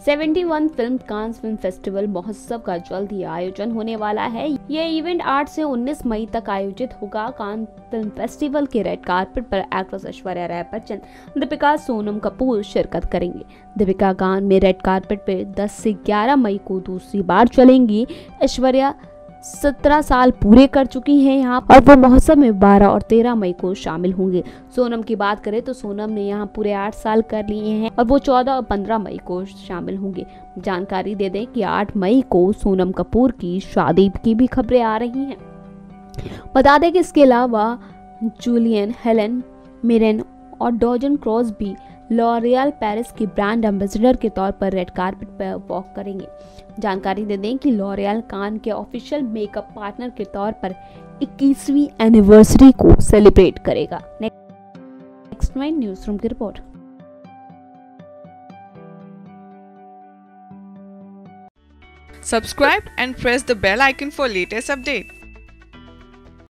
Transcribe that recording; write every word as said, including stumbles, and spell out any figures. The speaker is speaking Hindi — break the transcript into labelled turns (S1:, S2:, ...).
S1: इकहत्तरवां फिल्म कांस फिल्म फेस्टिवल महोत्सव का जल्द ही आयोजन होने वाला है। यह इवेंट आठ से उन्नीस मई तक आयोजित होगा। कान फिल्म फेस्टिवल के रेड कार्पेट पर एक्ट्रेस ऐश्वर्या राय बच्चन, दीपिका, सोनम कपूर शिरकत करेंगे। दीपिका कान में रेड कार्पेट पर दस से ग्यारह मई को दूसरी बार चलेंगी। ऐश्वर्या सत्रह साल पूरे कर चुकी हैं यहाँ और वो महोत्सव में बारह और तेरह मई को शामिल होंगे। सोनम की बात करें तो सोनम ने यहाँ पूरे आठ साल कर लिए हैं और वो चौदह और पंद्रह मई को शामिल होंगे। जानकारी दे दें कि आठ मई को सोनम कपूर की शादी की भी खबरें आ रही हैं। बता दें कि इसके अलावा जूलियन, हेलन मिरेन और डॉजन क्रॉस भी लॉरियल पेरिस की ब्रांड एम्बेसडर के तौर पर रेड कार्पेट पर वॉक करेंगे। जानकारी दे दें कि लॉरियल कान के ऑफिशियल मेकअप पार्टनर के तौर पर इक्कीसवीं एनिवर्सरी को सेलिब्रेट करेगा। नेक्स्ट नाइन न्यूज रूम की रिपोर्ट।
S2: Subscribe and press the bell icon for latest update.